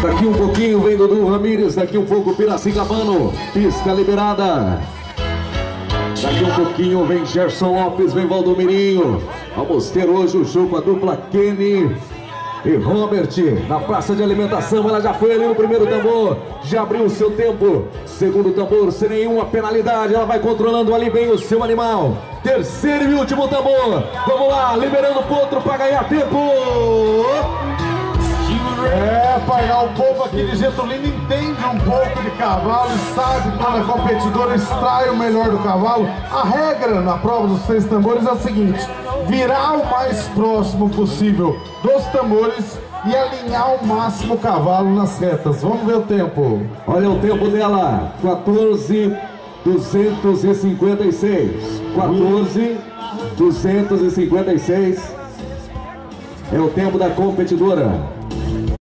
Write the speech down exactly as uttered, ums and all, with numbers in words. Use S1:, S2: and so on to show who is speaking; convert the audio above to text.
S1: Daqui um pouquinho vem Dudu Ramírez, daqui um pouco Piracicabano, pista liberada. Daqui um pouquinho vem Gerson Lopes, vem Valdomirinho. Vamos ter hoje o show com a dupla Kenny e Robert na praça de alimentação. Ela já foi ali no primeiro tambor, já abriu o seu tempo. Segundo tambor, sem nenhuma penalidade, ela vai controlando ali bem o seu animal. Terceiro e último tambor, vamos lá, liberando o potro para ganhar tempo.
S2: É, pagar o povo aqui de Getulino entende um pouco de cavalo e sabe quando a competidora extrai o melhor do cavalo. A regra na prova dos três tambores é o seguinte: virar o mais próximo possível dos tambores e alinhar ao máximo o cavalo nas retas. Vamos ver o tempo.
S1: Olha o tempo dela, quatorze duzentos e cinquenta e seis. quatorze duzentos e cinquenta e seis é o tempo da competidora.